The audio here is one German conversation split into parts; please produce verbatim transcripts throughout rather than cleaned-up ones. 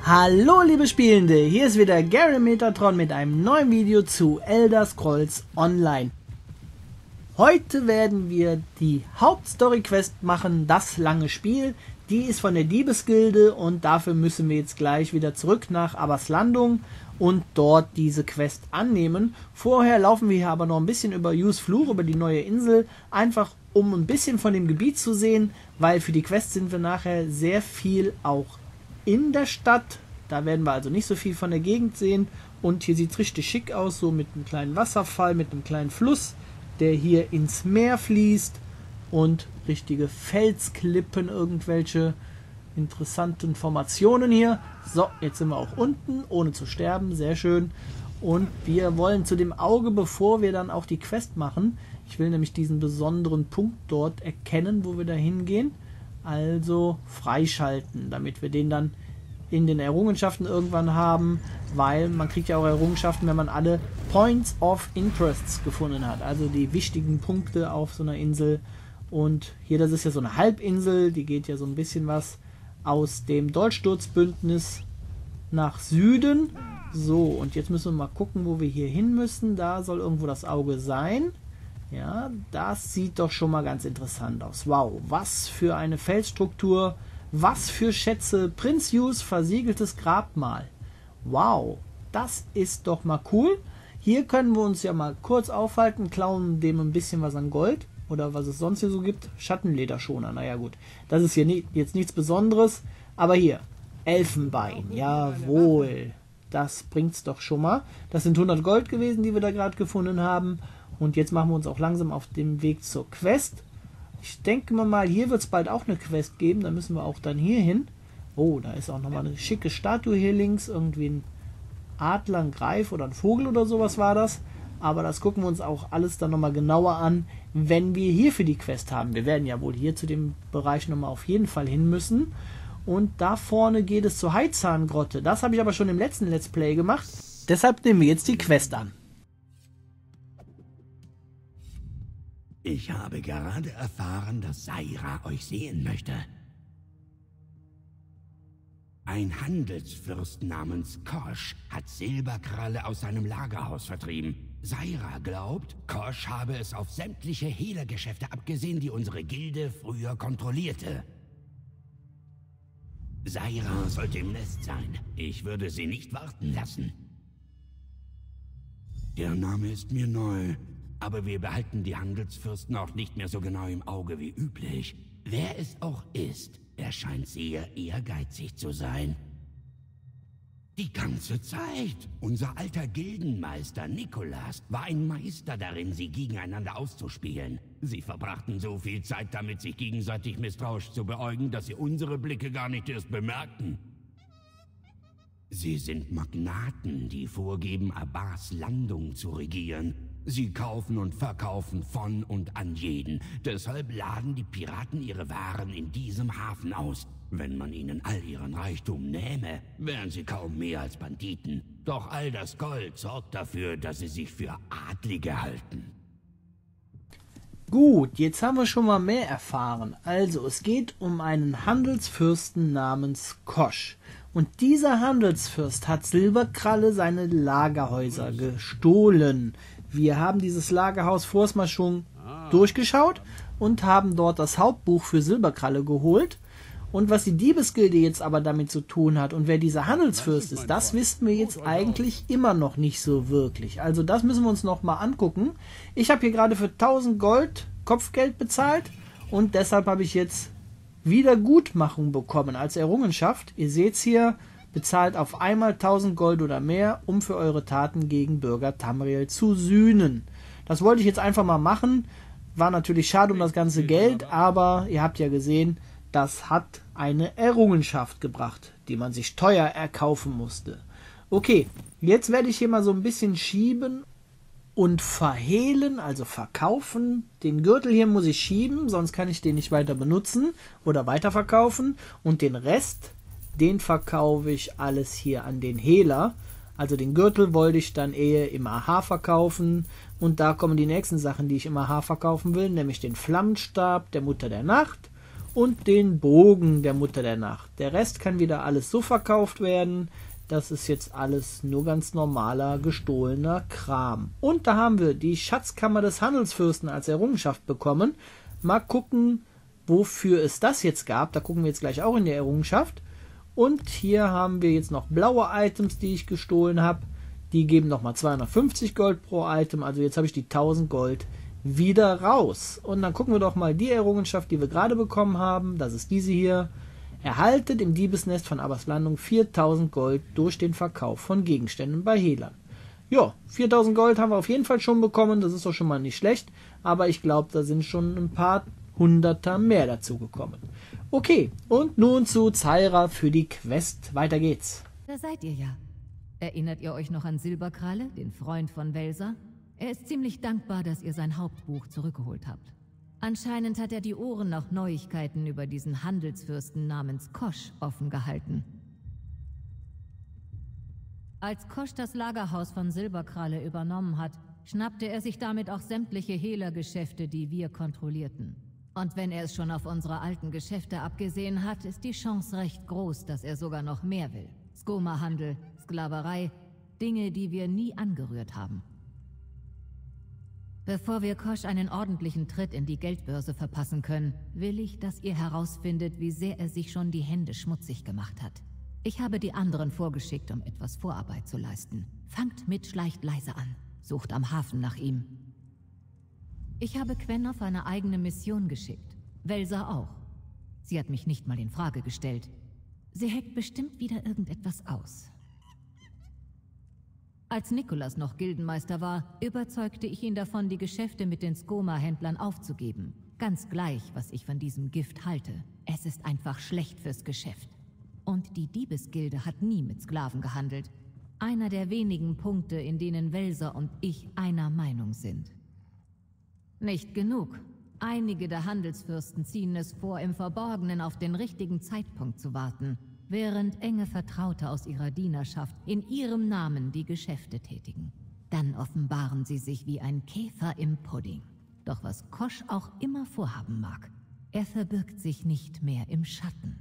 Hallo liebe Spielende, hier ist wieder Gary Metatron mit einem neuen Video zu Elder Scrolls Online. Heute werden wir die Hauptstory-Quest machen, das lange Spiel. Die ist von der Diebesgilde und dafür müssen wir jetzt gleich wieder zurück nach Abbaslandung und dort diese Quest annehmen. Vorher laufen wir hier aber noch ein bisschen über Yus Fluch, über die neue Insel, einfach um ein bisschen von dem Gebiet zu sehen, weil für die Quest sind wir nachher sehr viel auch in der Stadt. Da werden wir also nicht so viel von der Gegend sehen. Und hier sieht es richtig schick aus, so mit einem kleinen Wasserfall, mit einem kleinen Fluss, der hier ins Meer fließt. Und richtige Felsklippen, irgendwelche interessanten Formationen hier. So, jetzt sind wir auch unten, ohne zu sterben, sehr schön. Und wir wollen zu dem Auge, bevor wir dann auch die Quest machen. Ich will nämlich diesen besonderen Punkt dort erkennen, wo wir da hingehen. Also freischalten, damit wir den dann in den Errungenschaften irgendwann haben, weil man kriegt ja auch Errungenschaften, wenn man alle Points of Interests gefunden hat, also die wichtigen Punkte auf so einer Insel. Und hier, das ist ja so eine Halbinsel, die geht ja so ein bisschen was aus dem Dolchsturzbündnis nach Süden. So, und jetzt müssen wir mal gucken, wo wir hier hin müssen. Da soll irgendwo das Auge sein. Ja, das sieht doch schon mal ganz interessant aus. Wow, was für eine Felsstruktur, was für Schätze. Prinz Yus versiegeltes Grabmal. Wow, das ist doch mal cool. Hier können wir uns ja mal kurz aufhalten, klauen dem ein bisschen was an Gold oder was es sonst hier so gibt. Schattenlederschoner, naja gut. Das ist hier nie, jetzt nichts Besonderes, aber hier, Elfenbein, jawohl. Das bringt's doch schon mal. Das sind hundert Gold gewesen, die wir da gerade gefunden haben. Und jetzt machen wir uns auch langsam auf den Weg zur Quest. Ich denke mal, hier wird es bald auch eine Quest geben. Da müssen wir auch dann hier hin. Oh, da ist auch nochmal eine schicke Statue hier links. Irgendwie ein Adler, ein Greif oder ein Vogel oder sowas war das. Aber das gucken wir uns auch alles dann nochmal genauer an, wenn wir hier für die Quest haben. Wir werden ja wohl hier zu dem Bereich nochmal auf jeden Fall hin müssen. Und da vorne geht es zur Heizzahngrotte. Das habe ich aber schon im letzten Let's Play gemacht. Deshalb nehmen wir jetzt die Quest an. Ich habe gerade erfahren, dass Saira euch sehen möchte. Ein Handelsfürst namens Kosch hat Silberkralle aus seinem Lagerhaus vertrieben. Saira glaubt, Kosch habe es auf sämtliche Hehlergeschäfte abgesehen, die unsere Gilde früher kontrollierte. Saira sollte im Nest sein. Ich würde sie nicht warten lassen. Der Name ist mir neu. Aber wir behalten die Handelsfürsten auch nicht mehr so genau im Auge wie üblich. Wer es auch ist, er scheint sehr ehrgeizig zu sein. Die ganze Zeit. Unser alter Gildenmeister Nikolas war ein Meister darin, sie gegeneinander auszuspielen. Sie verbrachten so viel Zeit damit, sich gegenseitig misstrauisch zu beäugen, dass sie unsere Blicke gar nicht erst bemerkten. Sie sind Magnaten, die vorgeben, Abbaslandung zu regieren. Sie kaufen und verkaufen von und an jeden. Deshalb laden die Piraten ihre Waren in diesem Hafen aus. Wenn man ihnen all ihren Reichtum nähme, wären sie kaum mehr als Banditen. Doch all das Gold sorgt dafür, dass sie sich für Adlige halten. Gut, jetzt haben wir schon mal mehr erfahren. Also, es geht um einen Handelsfürsten namens Kosch. Und dieser Handelsfürst hat Silberkralle seine Lagerhäuser gestohlen. Wir haben dieses Lagerhaus vorher mal schon durchgeschaut und haben dort das Hauptbuch für Silberkralle geholt. Und was die Diebesgilde jetzt aber damit zu tun hat und wer dieser Handelsfürst ist, das wissen wir jetzt eigentlich immer noch nicht so wirklich. Also das müssen wir uns noch mal angucken. Ich habe hier gerade für tausend Gold Kopfgeld bezahlt und deshalb habe ich jetzt Wiedergutmachung bekommen als Errungenschaft. Ihr seht es hier, bezahlt auf einmal tausend Gold oder mehr, um für eure Taten gegen Bürger Tamriel zu sühnen. Das wollte ich jetzt einfach mal machen. War natürlich schade um das ganze Geld, aber ihr habt ja gesehen, das hat eine Errungenschaft gebracht, die man sich teuer erkaufen musste. Okay, jetzt werde ich hier mal so ein bisschen schieben und verhehlen, also verkaufen. Den Gürtel hier muss ich schieben, sonst kann ich den nicht weiter benutzen oder weiterverkaufen. Und den Rest, den verkaufe ich alles hier an den Hehler. Also den Gürtel wollte ich dann eher im A H verkaufen. Und da kommen die nächsten Sachen, die ich im A H verkaufen will, nämlich den Flammenstab der Mutter der Nacht und den Bogen der Mutter der Nacht. Der Rest kann wieder alles so verkauft werden. Das ist jetzt alles nur ganz normaler, gestohlener Kram. Und da haben wir die Schatzkammer des Handelsfürsten als Errungenschaft bekommen. Mal gucken, wofür es das jetzt gab. Da gucken wir jetzt gleich auch in der Errungenschaft. Und hier haben wir jetzt noch blaue Items, die ich gestohlen habe. Die geben nochmal zweihundertfünfzig Gold pro Item. Also jetzt habe ich die tausend Gold wieder raus. Und dann gucken wir doch mal die Errungenschaft, die wir gerade bekommen haben. Das ist diese hier. Erhaltet im Diebesnest von Abbas Landung viertausend Gold durch den Verkauf von Gegenständen bei Hehlern. Ja, viertausend Gold haben wir auf jeden Fall schon bekommen, das ist doch schon mal nicht schlecht, aber ich glaube, da sind schon ein paar Hunderter mehr dazu gekommen. Okay, und nun zu Zaira für die Quest. Weiter geht's. Da seid ihr ja. Erinnert ihr euch noch an Silberkralle, den Freund von Welser? Er ist ziemlich dankbar, dass ihr sein Hauptbuch zurückgeholt habt. Anscheinend hat er die Ohren nach Neuigkeiten über diesen Handelsfürsten namens Kosch offen gehalten. Als Kosch das Lagerhaus von Silberkralle übernommen hat, schnappte er sich damit auch sämtliche Hehlergeschäfte, die wir kontrollierten. Und wenn er es schon auf unsere alten Geschäfte abgesehen hat, ist die Chance recht groß, dass er sogar noch mehr will. Skomahandel, Sklaverei, Dinge, die wir nie angerührt haben. Bevor wir Kosch einen ordentlichen Tritt in die Geldbörse verpassen können, will ich, dass ihr herausfindet, wie sehr er sich schon die Hände schmutzig gemacht hat. Ich habe die anderen vorgeschickt, um etwas Vorarbeit zu leisten. Fangt mit Schleicht leise an. Sucht am Hafen nach ihm. Ich habe Quen auf eine eigene Mission geschickt. Welser auch. Sie hat mich nicht mal in Frage gestellt. Sie heckt bestimmt wieder irgendetwas aus. Als Nikolas noch Gildenmeister war, überzeugte ich ihn davon, die Geschäfte mit den Skoma-Händlern aufzugeben. Ganz gleich, was ich von diesem Gift halte. Es ist einfach schlecht fürs Geschäft. Und die Diebesgilde hat nie mit Sklaven gehandelt. Einer der wenigen Punkte, in denen Welser und ich einer Meinung sind. Nicht genug. Einige der Handelsfürsten ziehen es vor, im Verborgenen auf den richtigen Zeitpunkt zu warten, während enge Vertraute aus ihrer Dienerschaft in ihrem Namen die Geschäfte tätigen. Dann offenbaren sie sich wie ein Käfer im Pudding. Doch was Kosch auch immer vorhaben mag, er verbirgt sich nicht mehr im Schatten.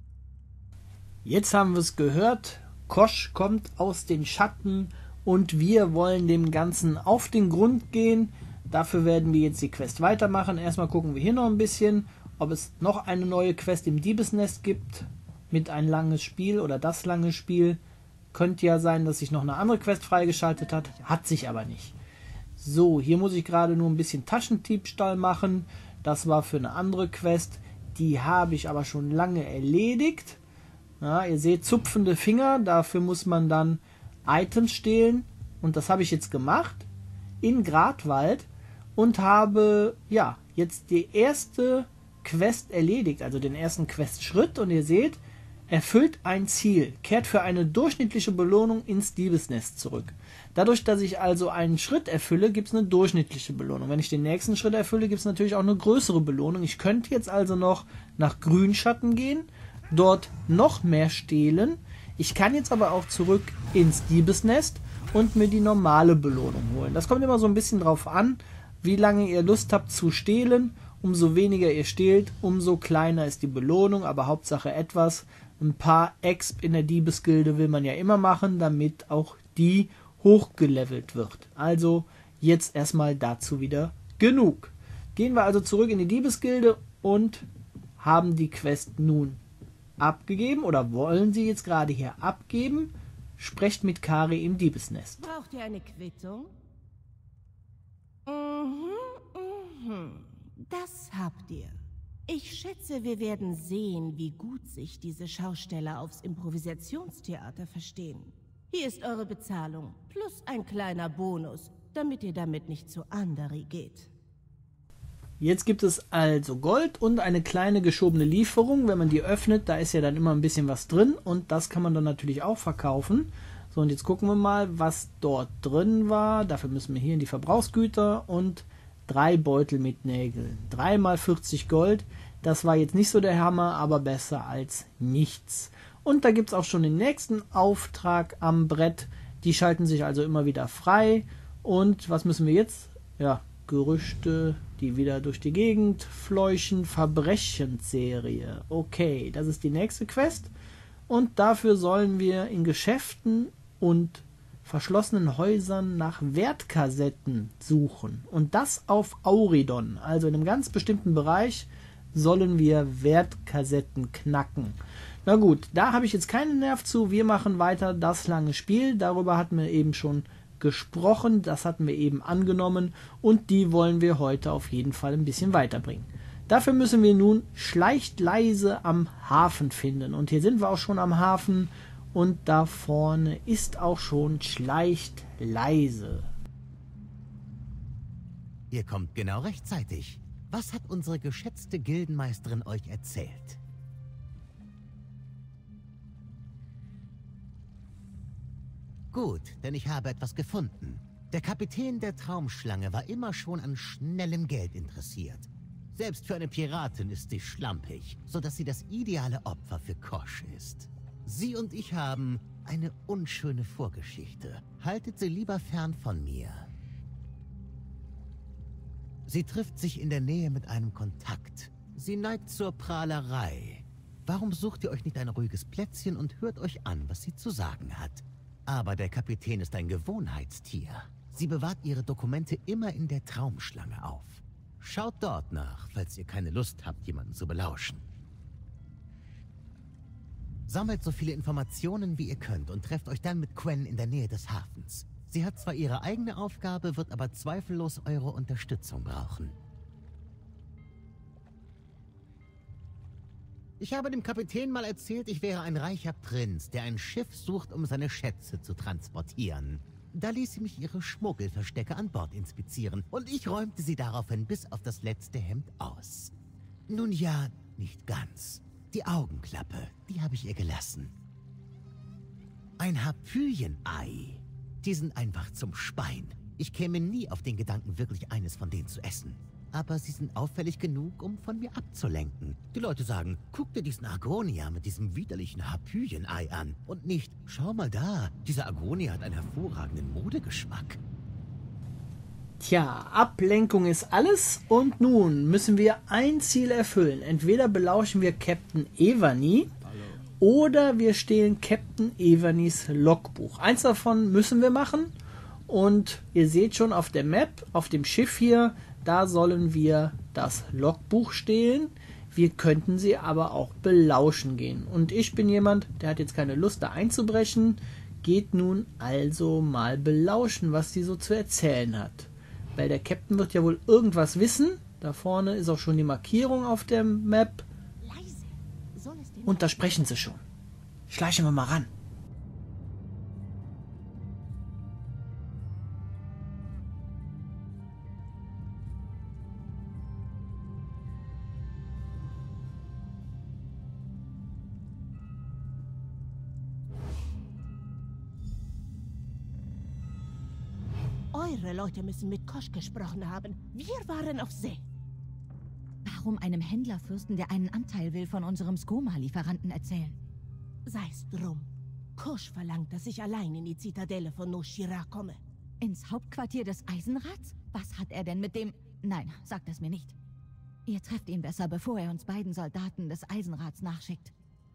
Jetzt haben wir es gehört, Kosch kommt aus den Schatten und wir wollen dem Ganzen auf den Grund gehen. Dafür werden wir jetzt die Quest weitermachen. Erstmal gucken wir hier noch ein bisschen, ob es noch eine neue Quest im Diebesnest gibt. Mit ein langes Spiel oder das lange Spiel. Könnte ja sein, dass sich noch eine andere Quest freigeschaltet hat. Hat sich aber nicht. So, hier muss ich gerade nur ein bisschen Taschendiebstahl machen. Das war für eine andere Quest. Die habe ich aber schon lange erledigt. Ja, ihr seht zupfende Finger. Dafür muss man dann Items stehlen. Und das habe ich jetzt gemacht. In Gradwald. Und habe, ja, jetzt die erste Quest erledigt. Also den ersten Questschritt. Und ihr seht, erfüllt ein Ziel, kehrt für eine durchschnittliche Belohnung ins Diebesnest zurück. Dadurch, dass ich also einen Schritt erfülle, gibt es eine durchschnittliche Belohnung. Wenn ich den nächsten Schritt erfülle, gibt es natürlich auch eine größere Belohnung. Ich könnte jetzt also noch nach Grünschatten gehen, dort noch mehr stehlen. Ich kann jetzt aber auch zurück ins Diebesnest und mir die normale Belohnung holen. Das kommt immer so ein bisschen drauf an, wie lange ihr Lust habt zu stehlen. Umso weniger ihr stehlt, umso kleiner ist die Belohnung, aber Hauptsache etwas. Ein paar Exp in der Diebesgilde will man ja immer machen, damit auch die hochgelevelt wird. Also jetzt erstmal dazu wieder genug. Gehen wir also zurück in die Diebesgilde und haben die Quest nun abgegeben oder wollen sie jetzt gerade hier abgeben. Sprecht mit Kari im Diebesnest. Braucht ihr eine Quittung? Mhm, mhm. Das habt ihr. Ich schätze, wir werden sehen, wie gut sich diese Schausteller aufs Improvisationstheater verstehen. Hier ist eure Bezahlung, plus ein kleiner Bonus, damit ihr damit nicht zu Andari geht. Jetzt gibt es also Gold und eine kleine geschobene Lieferung. Wenn man die öffnet, da ist ja dann immer ein bisschen was drin und das kann man dann natürlich auch verkaufen. So, und jetzt gucken wir mal, was dort drin war. Dafür müssen wir hier in die Verbrauchsgüter und drei Beutel mit Nägeln. drei mal vierzig Gold. Das war jetzt nicht so der Hammer, aber besser als nichts. Und da gibt es auch schon den nächsten Auftrag am Brett. Die schalten sich also immer wieder frei. Und was müssen wir jetzt? Ja, Gerüchte, die wieder durch die Gegend fleuchen. Verbrechensserie. Okay, das ist die nächste Quest. Und dafür sollen wir in Geschäften und verschlossenen Häusern nach Wertkassetten suchen. Und das auf Auridon. Also in einem ganz bestimmten Bereich sollen wir Wertkassetten knacken. Na gut, da habe ich jetzt keinen Nerv zu. Wir machen weiter das lange Spiel. Darüber hatten wir eben schon gesprochen. Das hatten wir eben angenommen. Und die wollen wir heute auf jeden Fall ein bisschen weiterbringen. Dafür müssen wir nun Schleicht leise am Hafen finden. Und hier sind wir auch schon am Hafen. Und da vorne ist auch schon Schleicht leise. Ihr kommt genau rechtzeitig. Was hat unsere geschätzte Gildenmeisterin euch erzählt? Gut, denn ich habe etwas gefunden. Der Kapitän der Traumschlange war immer schon an schnellem Geld interessiert. Selbst für eine Piratin ist sie schlampig, sodass sie das ideale Opfer für Kosch ist. Sie und ich haben eine unschöne Vorgeschichte. Haltet sie lieber fern von mir. Sie trifft sich in der Nähe mit einem Kontakt. Sie neigt zur Prahlerei. Warum sucht ihr euch nicht ein ruhiges Plätzchen und hört euch an, was sie zu sagen hat? Aber der Kapitän ist ein Gewohnheitstier. Sie bewahrt ihre Dokumente immer in der Traumschlange auf. Schaut dort nach, falls ihr keine Lust habt, jemanden zu belauschen. Sammelt so viele Informationen, wie ihr könnt und trefft euch dann mit Quen in der Nähe des Hafens. Sie hat zwar ihre eigene Aufgabe, wird aber zweifellos eure Unterstützung brauchen. Ich habe dem Kapitän mal erzählt, ich wäre ein reicher Prinz, der ein Schiff sucht, um seine Schätze zu transportieren. Da ließ sie mich ihre Schmuggelverstecke an Bord inspizieren und ich räumte sie daraufhin bis auf das letzte Hemd aus. Nun ja, nicht ganz. Die Augenklappe, die habe ich ihr gelassen. Ein Harpyien-Ei. Die sind einfach zum Speien. Ich käme nie auf den Gedanken, wirklich eines von denen zu essen. Aber sie sind auffällig genug, um von mir abzulenken. Die Leute sagen, guck dir diesen Agonia mit diesem widerlichen Harpyien-Ei an. Und nicht, schau mal da, dieser Agonia hat einen hervorragenden Modegeschmack. Tja, Ablenkung ist alles und nun müssen wir ein Ziel erfüllen. Entweder belauschen wir Captain Evany oder wir stehlen Captain Evanys Logbuch. Eins davon müssen wir machen und ihr seht schon auf der Map, auf dem Schiff hier, da sollen wir das Logbuch stehlen. Wir könnten sie aber auch belauschen gehen. Und ich bin jemand, der hat jetzt keine Lust da einzubrechen, geht nun also mal belauschen, was sie so zu erzählen hat. Weil der Captain wird ja wohl irgendwas wissen. Da vorne ist auch schon die Markierung auf der Map. Und da sprechen sie schon. Schleichen wir mal ran. Eure Leute müssen mit Kosch gesprochen haben. Wir waren auf See. Warum einem Händlerfürsten, der einen Anteil will, von unserem Skoma-Lieferanten erzählen? Sei's drum. Kosch verlangt, dass ich allein in die Zitadelle von Noshira komme. Ins Hauptquartier des Eisenrats? Was hat er denn mit dem... Nein, sagt es mir nicht. Ihr trefft ihn besser, bevor er uns beiden Soldaten des Eisenrats nachschickt.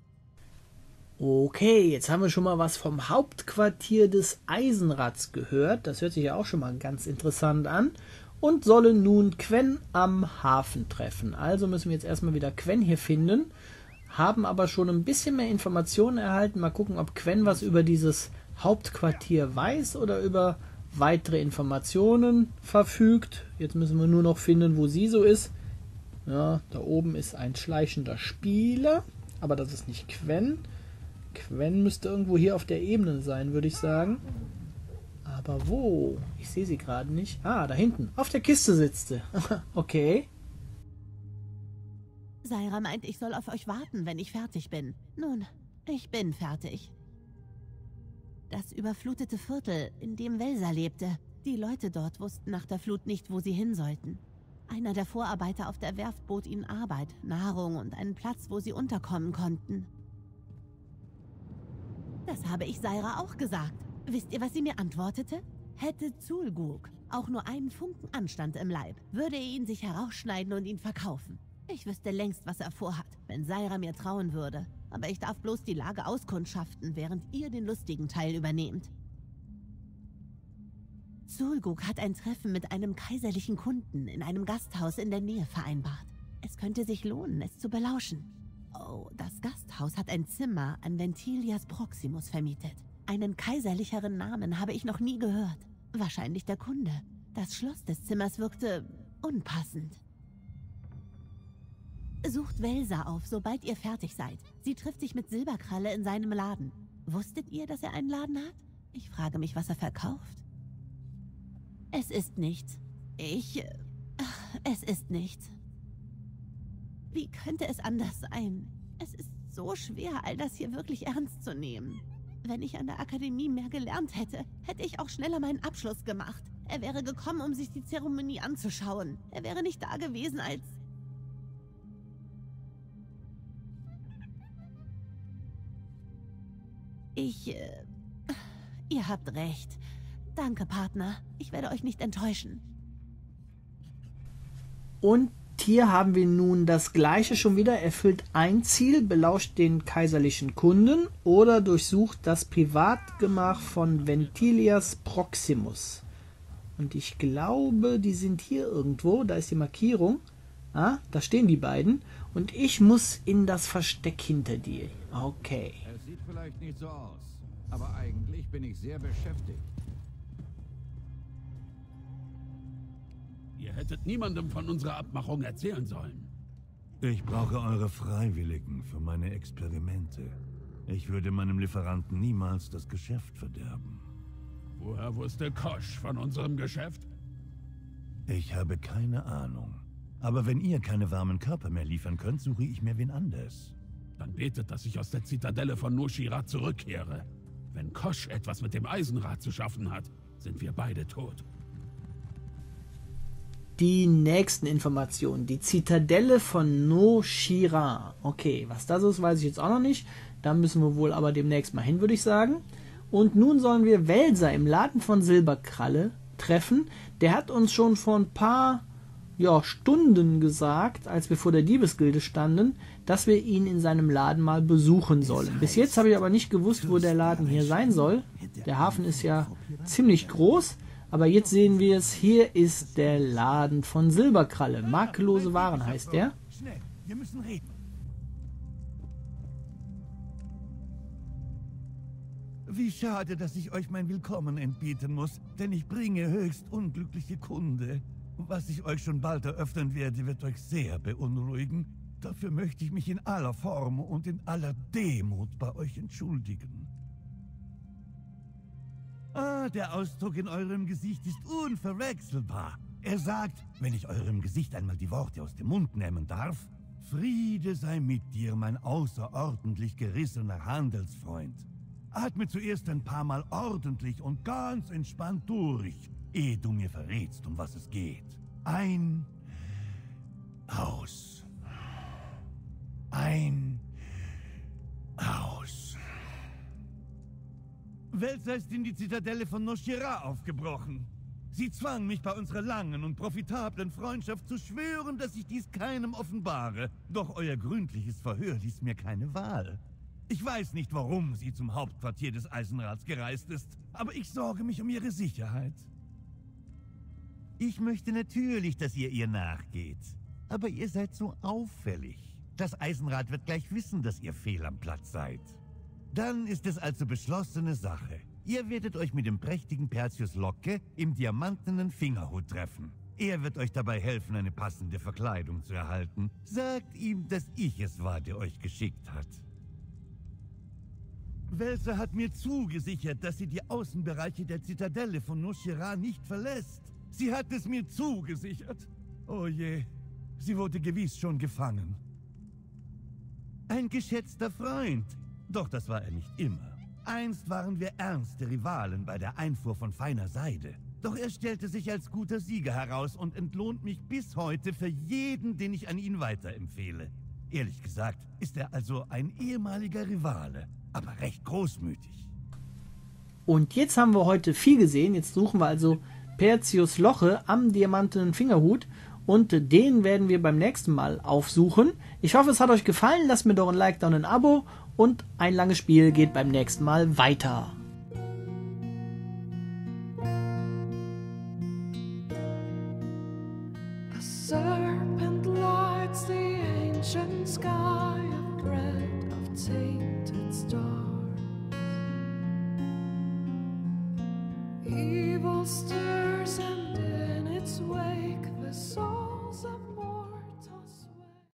Okay, jetzt haben wir schon mal was vom Hauptquartier des Eisenrats gehört. Das hört sich ja auch schon mal ganz interessant an. Und sollen nun Quen am Hafen treffen. Also müssen wir jetzt erstmal wieder Quen hier finden. Haben aber schon ein bisschen mehr Informationen erhalten. Mal gucken, ob Quen was über dieses Hauptquartier weiß oder über weitere Informationen verfügt. Jetzt müssen wir nur noch finden, wo sie so ist. Ja, da oben ist ein schleichender Spieler. Aber das ist nicht Quen. Quen müsste irgendwo hier auf der Ebene sein, würde ich sagen. Aber wo? Ich sehe sie gerade nicht. Ah, da hinten. Auf der Kiste sitzt sie. Okay. Saira meint, ich soll auf euch warten, wenn ich fertig bin. Nun, ich bin fertig. Das überflutete Viertel, in dem Welser lebte. Die Leute dort wussten nach der Flut nicht, wo sie hin sollten. Einer der Vorarbeiter auf der Werft bot ihnen Arbeit, Nahrung und einen Platz, wo sie unterkommen konnten. Das habe ich Saira auch gesagt. Wisst ihr, was sie mir antwortete? Hätte Zulguk, Auch nur einen Funken Anstand im Leib, würde er ihn sich herausschneiden und ihn verkaufen. Ich wüsste längst, was er vorhat, wenn Saira mir trauen würde. Aber ich darf bloß die Lage auskundschaften, während ihr den lustigen Teil übernehmt. Zulguk hat ein Treffen mit einem kaiserlichen Kunden in einem Gasthaus in der Nähe vereinbart. Es könnte sich lohnen, es zu belauschen. Oh, das Gasthaus hat ein Zimmer an Ventilias Proximus vermietet. Einen kaiserlicheren Namen habe ich noch nie gehört. Wahrscheinlich der Kunde. Das Schloss des Zimmers wirkte unpassend. Sucht Welsa auf, sobald ihr fertig seid. Sie trifft sich mit Silberkralle in seinem Laden. Wusstet ihr, dass er einen Laden hat? Ich frage mich, was er verkauft. Es ist nichts. Ich... Ach, es ist nichts. Wie könnte es anders sein? Es ist so schwer, all das hier wirklich ernst zu nehmen. Wenn ich an der Akademie mehr gelernt hätte, hätte ich auch schneller meinen Abschluss gemacht. Er wäre gekommen, um sich die Zeremonie anzuschauen. Er wäre nicht da gewesen, als... Ich... Äh, ihr habt recht. Danke, Partner. Ich werde euch nicht enttäuschen. Und hier haben wir nun das gleiche schon wieder. Erfüllt ein Ziel, belauscht den kaiserlichen Kunden oder durchsucht das Privatgemach von Ventilias Proximus. Und ich glaube, die sind hier irgendwo. Da ist die Markierung. Ah, da stehen die beiden. Und ich muss in das Versteck hinter dir. Okay. Es sieht vielleicht nicht so aus, aber eigentlich bin ich sehr beschäftigt. Ihr hättet niemandem von unserer Abmachung erzählen sollen. Ich brauche eure Freiwilligen für meine Experimente. Ich würde meinem Lieferanten niemals das Geschäft verderben. Woher wusste Kosch von unserem Geschäft? Ich habe keine Ahnung. Aber wenn ihr keine warmen Körper mehr liefern könnt, suche ich mir wen anders. Dann betet, dass ich aus der Zitadelle von Noshira zurückkehre. Wenn Kosch etwas mit dem Eisenrad zu schaffen hat, sind wir beide tot. Die nächsten Informationen. Die Zitadelle von Noshira. Okay, was das ist, weiß ich jetzt auch noch nicht. Da müssen wir wohl aber demnächst mal hin, würde ich sagen. Und nun sollen wir Welsa im Laden von Silberkralle treffen. Der hat uns schon vor ein paar ja, Stunden gesagt, als wir vor der Diebesgilde standen, dass wir ihn in seinem Laden mal besuchen sollen. Bis jetzt habe ich aber nicht gewusst, wo der Laden hier sein soll. Der Hafen ist ja ziemlich groß. Aber jetzt sehen wir es, hier ist der Laden von Silberkralle. Makellose Waren heißt der. Schnell, wir müssen reden. Wie schade, dass ich euch mein Willkommen entbieten muss, denn ich bringe höchst unglückliche Kunde. Was ich euch schon bald eröffnen werde, wird euch sehr beunruhigen. Dafür möchte ich mich in aller Form und in aller Demut bei euch entschuldigen. Ah, der Ausdruck in eurem Gesicht ist unverwechselbar. Er sagt, wenn ich eurem Gesicht einmal die Worte aus dem Mund nehmen darf: Friede sei mit dir, mein außerordentlich gerissener Handelsfreund. Atme zuerst ein paar Mal ordentlich und ganz entspannt durch, ehe du mir verrätst, um was es geht. Ein... Aus. Ein... Aus. Welsa ist in die Zitadelle von Noshira aufgebrochen. Sie zwang mich bei unserer langen und profitablen Freundschaft zu schwören, dass ich dies keinem offenbare. Doch euer gründliches Verhör ließ mir keine Wahl. Ich weiß nicht, warum sie zum Hauptquartier des Eisenrads gereist ist, aber ich sorge mich um ihre Sicherheit. Ich möchte natürlich, dass ihr ihr nachgeht. Aber ihr seid so auffällig. Das Eisenrad wird gleich wissen, dass ihr fehl am Platz seid. Dann ist es also beschlossene Sache. Ihr werdet euch mit dem prächtigen Perseus Locke im diamantenen Fingerhut treffen. Er wird euch dabei helfen, eine passende Verkleidung zu erhalten. Sagt ihm, dass ich es war, der euch geschickt hat. Welsa hat mir zugesichert, dass sie die Außenbereiche der Zitadelle von Noshira nicht verlässt. Sie hat es mir zugesichert. Oh je, sie wurde gewiss schon gefangen. Ein geschätzter Freund. Doch das war er nicht immer. Einst waren wir ernste Rivalen bei der Einfuhr von feiner Seide. Doch er stellte sich als guter Sieger heraus und entlohnt mich bis heute für jeden, den ich an ihn weiterempfehle. Ehrlich gesagt ist er also ein ehemaliger Rivale, aber recht großmütig. Und jetzt haben wir heute viel gesehen. Jetzt suchen wir also Perseus Loche am diamantenen Fingerhut und den werden wir beim nächsten Mal aufsuchen. Ich hoffe, es hat euch gefallen. Lasst mir doch ein Like da und ein Abo und ein langes Spiel geht beim nächsten Mal weiter. A serpent lights the ancient sky, a thread of tainted stars. Evil still